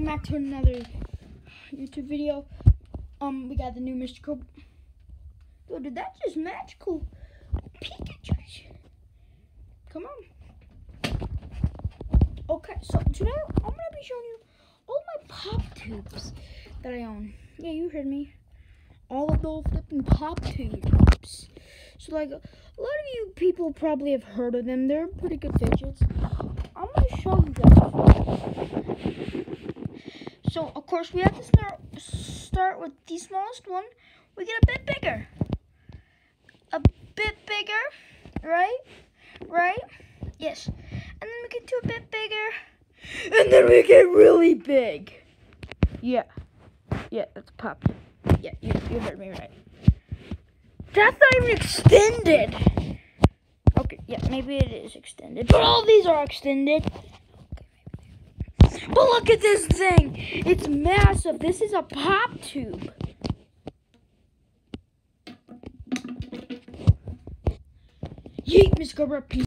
welcome back to another YouTube video. We got the new mystical. Yo, did that just magical Pikachu? Come on. Okay, so today I'm gonna be showing you all my pop tubes that I own. Yeah, you heard me. All of those flipping pop tubes. So like a lot of you people probably have heard of them. They're pretty good fidgets. I'm gonna show you guys. So of course we have to start with the smallest one. We get a bit bigger. A bit bigger, right? Yes. And then we get to a bit bigger. And then we get really big. Yeah, that's pop. Yeah, you heard me right. That's not even extended. Okay, yeah, maybe it is extended. But all these are extended. But look at this thing. It's massive. This is a pop tube. Yeet, Mr. Cobra.